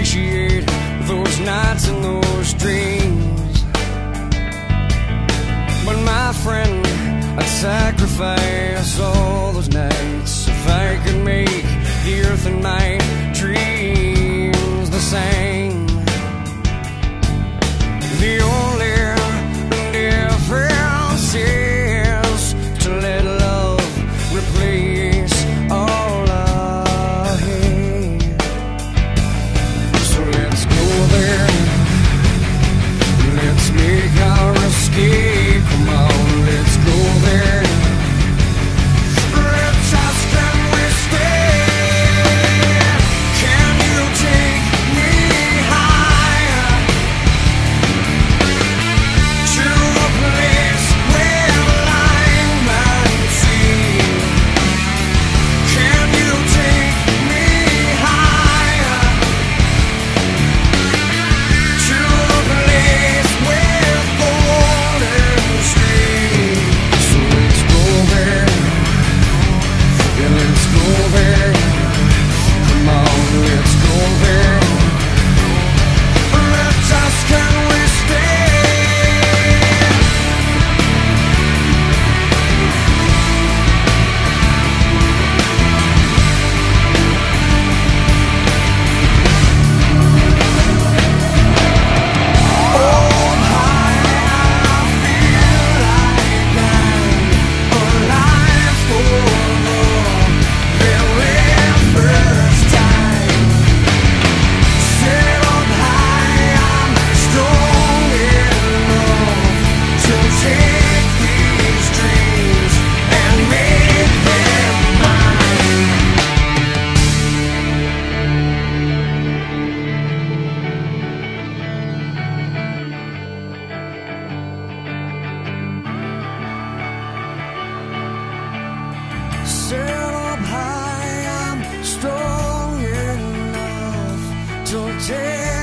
appreciate those nights and those dreams. But my friend, I'd sacrifice all those nights if I could make the earth and my dreams the same. The only difference is to let love replace all I hate. So let's go there, let's make our escape. Come on, let's go there. Let's ask, can we stay? Can you take me higher to a place where line and sea? Can you take me higher to a place with golden streams? So let's go there, yeah, let's go there. Come on, let's go there. Let's ask, can we stay? Set up high, I'm strong enough to take